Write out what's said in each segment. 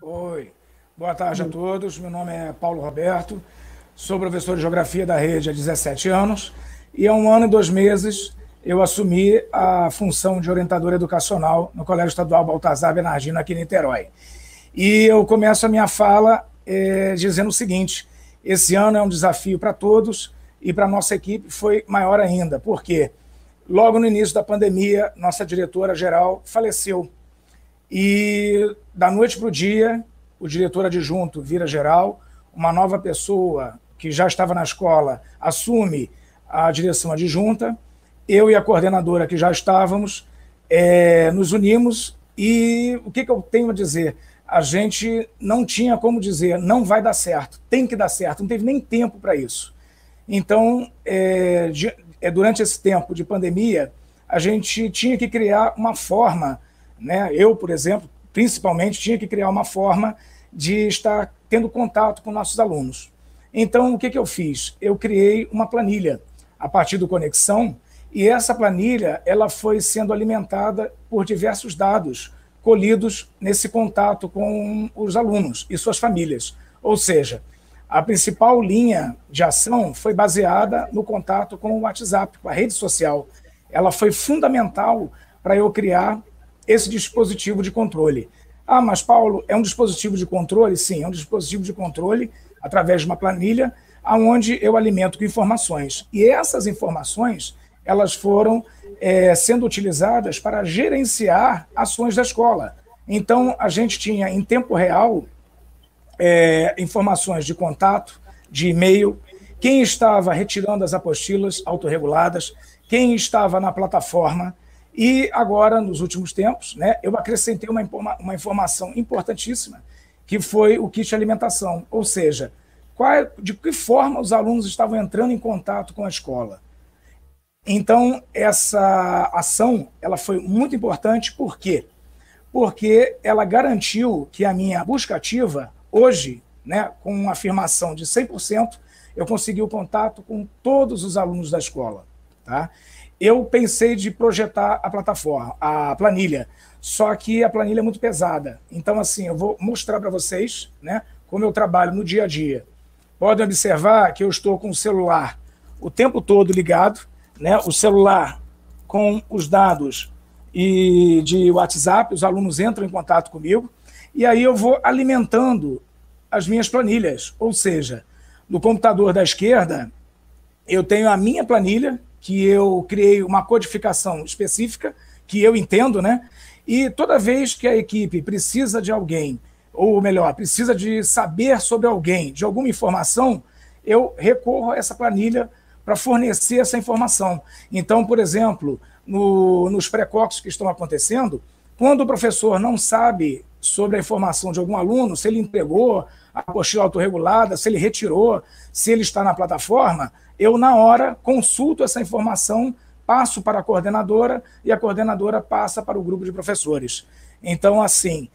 Oi, boa tarde a todos. Meu nome é Paulo Roberto, sou professor de Geografia da rede há 17 anos e há 1 ano e 2 meses eu assumi a função de orientador educacional no Colégio Estadual Baltazar Bernardino, aqui em Niterói. E eu começo a minha fala dizendo o seguinte: esse ano é um desafio para todos e para a nossa equipe foi maior ainda, porque logo no início da pandemia, nossa diretora-geral faleceu. E da noite para o dia, o diretor adjunto vira geral, uma nova pessoa que já estava na escola assume a direção adjunta, eu e a coordenadora que já estávamos, nos unimos e o que eu tenho a dizer? A gente não tinha como dizer, não vai dar certo, tem que dar certo, não teve nem tempo para isso. Então, durante esse tempo de pandemia, a gente tinha que criar uma forma, né? Eu, por exemplo, principalmente, tinha que criar uma forma de estar tendo contato com nossos alunos. Então, o que eu fiz? Eu criei uma planilha a partir do Conexão, e essa planilha ela foi sendo alimentada por diversos dados colhidos nesse contato com os alunos e suas famílias. Ou seja, a principal linha de ação foi baseada no contato com o WhatsApp, com a rede social. Ela foi fundamental para eu criar esse dispositivo de controle. Ah, mas Paulo, é um dispositivo de controle? Sim, é um dispositivo de controle através de uma planilha onde eu alimento com informações. E essas informações, elas foram sendo utilizadas para gerenciar ações da escola. Então, a gente tinha em tempo real informações de contato, de e-mail, quem estava retirando as apostilas autorreguladas, quem estava na plataforma. E agora, nos últimos tempos, né, eu acrescentei uma informação importantíssima, que foi o kit alimentação, ou seja, de que forma os alunos estavam entrando em contato com a escola. Então, essa ação ela foi muito importante, por quê? Porque ela garantiu que a minha busca ativa, hoje, né, com uma afirmação de 100%, eu consegui o contato com todos os alunos da escola. Tá? Eu pensei de projetar a plataforma, a planilha, só que a planilha é muito pesada. Então, assim, eu vou mostrar para vocês, né, como eu trabalho no dia a dia. Podem observar que eu estou com o celular o tempo todo ligado, né, o celular com os dados de WhatsApp, os alunos entram em contato comigo, e aí eu vou alimentando as minhas planilhas. Ou seja, no computador da esquerda, eu tenho a minha planilha, que eu criei uma codificação específica, que eu entendo, né? E toda vez que a equipe precisa de alguém, ou melhor, precisa de saber sobre alguém, de alguma informação, eu recorro a essa planilha para fornecer essa informação. Então, por exemplo, nos pré-cocs que estão acontecendo, quando o professor não sabe sobre a informação de algum aluno, se ele entregou a apostila autorregulada, se ele retirou, se ele está na plataforma, eu, na hora, consulto essa informação, passo para a coordenadora e a coordenadora passa para o grupo de professores. Então, assim,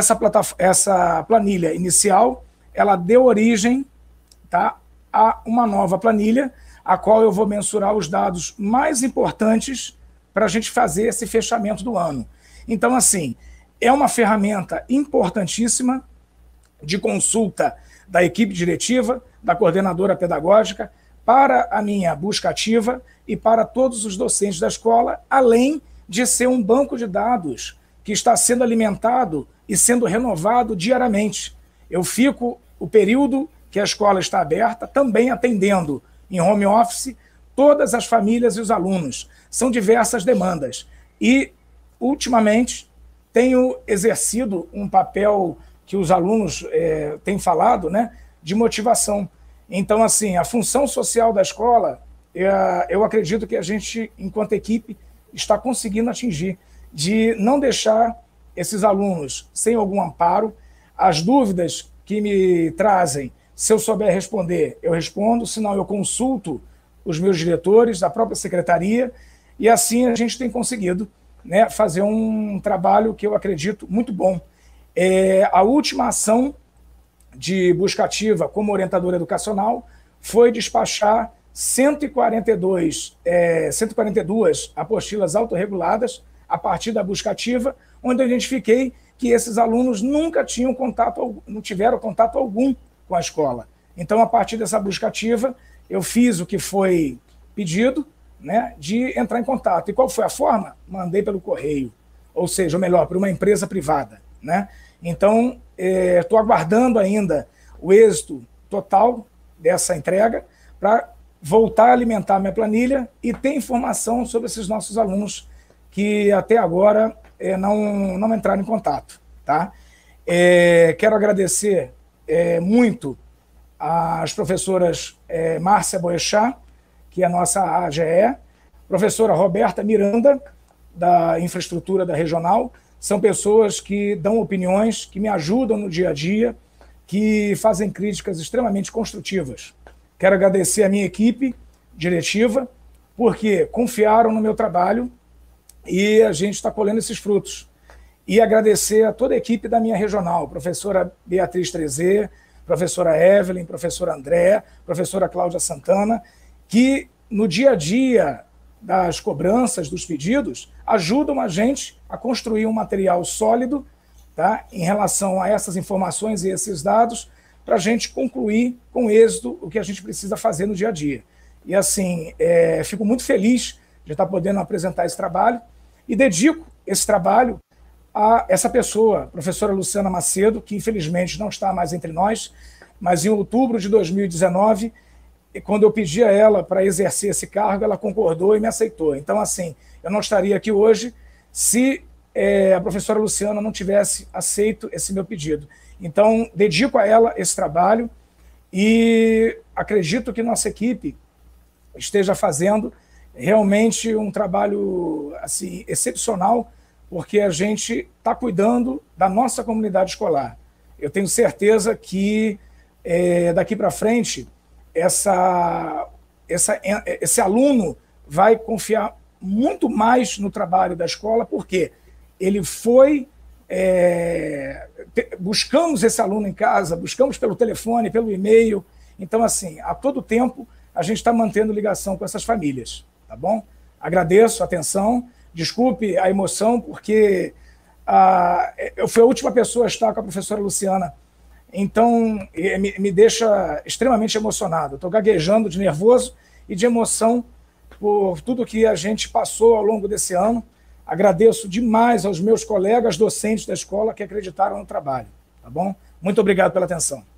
essa planilha inicial, ela deu origem, tá, a uma nova planilha, a qual eu vou mensurar os dados mais importantes para a gente fazer esse fechamento do ano. Então, assim, é uma ferramenta importantíssima de consulta da equipe diretiva, da coordenadora pedagógica, para a minha busca ativa e para todos os docentes da escola, além de ser um banco de dados que está sendo alimentado e sendo renovado diariamente. Eu fico o período que a escola está aberta, também atendendo em home office todas as famílias e os alunos. São diversas demandas. E, ultimamente, tenho exercido um papel que os alunos têm falado, né, de motivação. Então, assim, a função social da escola, eu acredito que a gente, enquanto equipe, está conseguindo atingir, de não deixar esses alunos sem algum amparo. As dúvidas que me trazem, se eu souber responder, eu respondo, senão eu consulto os meus diretores, a própria secretaria, e assim a gente tem conseguido, né, fazer um trabalho que eu acredito muito bom. A última ação de busca ativa como orientador educacional foi despachar 142 apostilas autorreguladas a partir da busca ativa, onde eu identifiquei que esses alunos nunca tinham contato, não tiveram contato algum com a escola. Então, a partir dessa busca ativa, eu fiz o que foi pedido, né, de entrar em contato. E qual foi a forma? Mandei pelo correio, ou seja, ou melhor, por uma empresa privada, né? Então, estou aguardando ainda o êxito total dessa entrega para voltar a alimentar minha planilha e ter informação sobre esses nossos alunos que até agora não entraram em contato. Tá? Quero agradecer muito às professoras Márcia Boechat, que é a nossa AGE, professora Roberta Miranda, da Infraestrutura da Regional. São pessoas que dão opiniões, que me ajudam no dia a dia, que fazem críticas extremamente construtivas. Quero agradecer a minha equipe diretiva, porque confiaram no meu trabalho e a gente está colhendo esses frutos. E agradecer a toda a equipe da minha regional, professora Beatriz Trezê, professora Evelyn, professora André, professora Cláudia Santana, que no dia a dia das cobranças, dos pedidos, ajudam a gente a construir um material sólido, tá, em relação a essas informações e esses dados, para a gente concluir com êxito o que a gente precisa fazer no dia a dia. E assim, fico muito feliz de estar podendo apresentar esse trabalho e dedico esse trabalho a essa pessoa, a professora Luciana Macedo, que infelizmente não está mais entre nós, mas em outubro de 2019, quando eu pedi a ela para exercer esse cargo, ela concordou e me aceitou. Então, assim, eu não estaria aqui hoje se a professora Luciana não tivesse aceito esse meu pedido. Então, dedico a ela esse trabalho e acredito que nossa equipe esteja fazendo realmente um trabalho assim, excepcional, porque a gente está cuidando da nossa comunidade escolar. Eu tenho certeza que daqui para frente esse aluno vai confiar muito mais no trabalho da escola, porque ele foi... buscamos esse aluno em casa, buscamos pelo telefone, pelo e-mail. Então, assim, a todo tempo a gente está mantendo ligação com essas famílias, tá bom? Agradeço a atenção, desculpe a emoção, porque eu fui a última pessoa a estar com a professora Luciana, então me deixa extremamente emocionado. Estou gaguejando de nervoso e de emoção por tudo que a gente passou ao longo desse ano. Agradeço demais aos meus colegas docentes da escola que acreditaram no trabalho, tá bom? Muito obrigado pela atenção.